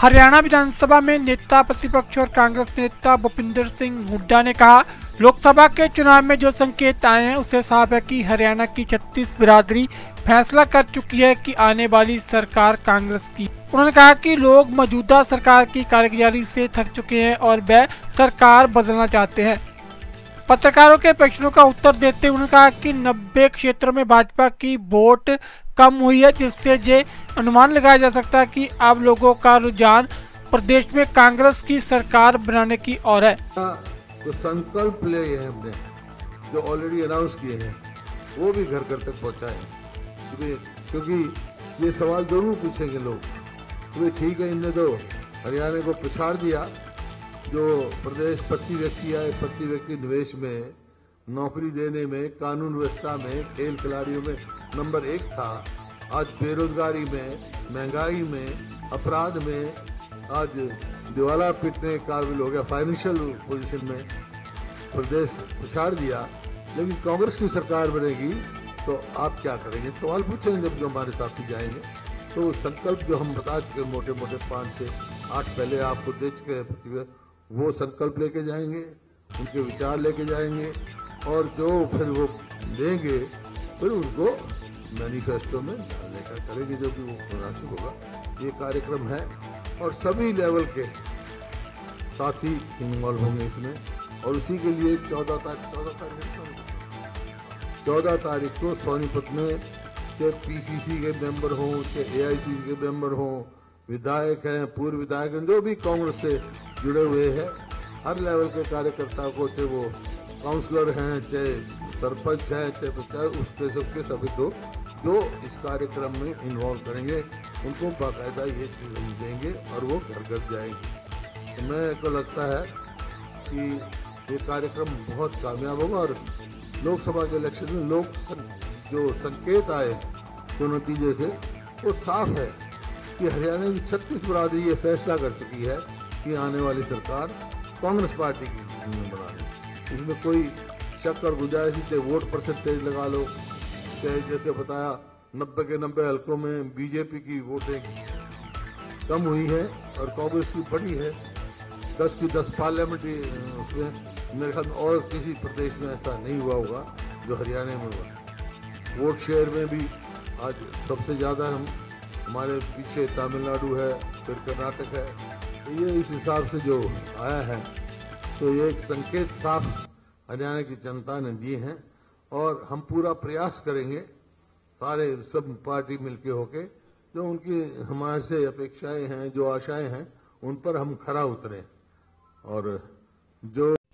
हरियाणा विधानसभा में नेता प्रतिपक्ष और कांग्रेस नेता भूपिंदर सिंह हुड्डा ने कहा, लोकसभा के चुनाव में जो संकेत आए हैं उससे साफ है कि हरियाणा की 36 बिरादरी फैसला कर चुकी है कि आने वाली सरकार कांग्रेस की। उन्होंने कहा कि लोग मौजूदा सरकार की कारगुजारी से थक चुके हैं और वह सरकार बदलना चाहते हैं। पत्रकारों के प्रश्नों का उत्तर देते हुए उन्होंने कहा कि 90 क्षेत्रों में भाजपा की वोट कम हुई है, जिससे ये अनुमान लगाया जा सकता है कि अब लोगों का रुझान प्रदेश में कांग्रेस की सरकार बनाने की ओर है। तो संकल्प ले हैं हमने जो ऑलरेडी अनाउंस किए हैं वो भी घर घर तक पहुंचाएं, क्योंकि ये सवाल जरूर पूछेंगे लोग। तो ठीक है, इनने तो हरियाणा को पछाड़ दिया। जो प्रदेश प्रति व्यक्ति आए, प्रति व्यक्ति निवेश में, नौकरी देने में, कानून व्यवस्था में, खेल खिलाड़ियों में नंबर 1 था, आज बेरोजगारी में, महंगाई में, अपराध में, आज दिवाला पिटने काबिल हो गया, फाइनेंशियल पोजीशन में प्रदेश पछाड़ दिया। लेकिन कांग्रेस की सरकार बनेगी तो आप क्या करेंगे, सवाल पूछेंगे जब जो हमारे साथी जाएंगे। तो संकल्प जो हम बता चुके मोटे मोटे 5 से 8 पहले आपको दे चुके हैं, वो संकल्प लेके जाएंगे, उनके विचार लेके जाएंगे और जो फिर वो देंगे फिर उनको मैनिफेस्टो में डालने का करेंगे जो भी वो मुनासिब होगा। ये कार्यक्रम है और सभी लेवल के साथी इन्वॉल्व होंगे इसमें। और उसी के लिए 14 तारीख को सोनीपत में चाहे पीसीसी के मेंबर हों, चाहे एआईसीसी के मेंबर हों, विधायक हैं, पूर्व विधायक हैं, जो भी कांग्रेस से जुड़े हुए हैं, हर लेवल के कार्यकर्ता को, चाहे वो काउंसलर हैं, चाहे सरपंच है, चाहे उसके सबके सभी लोग जो इस कार्यक्रम में इन्वॉल्व करेंगे उनको बाकायदा ये चीज़ हम देंगे और वो घर घर जाएंगे। तो मेरे को लगता है कि ये कार्यक्रम बहुत कामयाब होगा और लोकसभा के इलेक्शन में जो संकेत आए जो नतीजे से वो साफ है कि हरियाणा की 36 बिरादरी ये फैसला कर चुकी है कि आने वाली सरकार कांग्रेस पार्टी की बनानी। इसमें कोई शक और गुंजाइश, चाहे वोट परसेंटेज लगा लो, चाहे जैसे बताया 90 के 90 हल्कों में बीजेपी की वोटें कम हुई है और कांग्रेस की बढ़ी है। 10 की 10 पार्लियामेंट्री उसमें मेरे ख्याल और किसी प्रदेश में ऐसा नहीं हुआ होगा जो हरियाणा में हुआ। वोट शेयर में भी आज सबसे ज़्यादा हमारे पीछे तमिलनाडु है, फिर कर्नाटक है। तो ये इस हिसाब से जो आया है तो ये एक संकेत साफ हरियाणा की जनता ने दिए हैं और हम पूरा प्रयास करेंगे सारे सब पार्टी मिलके होके जो उनकी हमारे से अपेक्षाएं हैं, जो आशाएं हैं, उन पर हम खरा उतरें और जो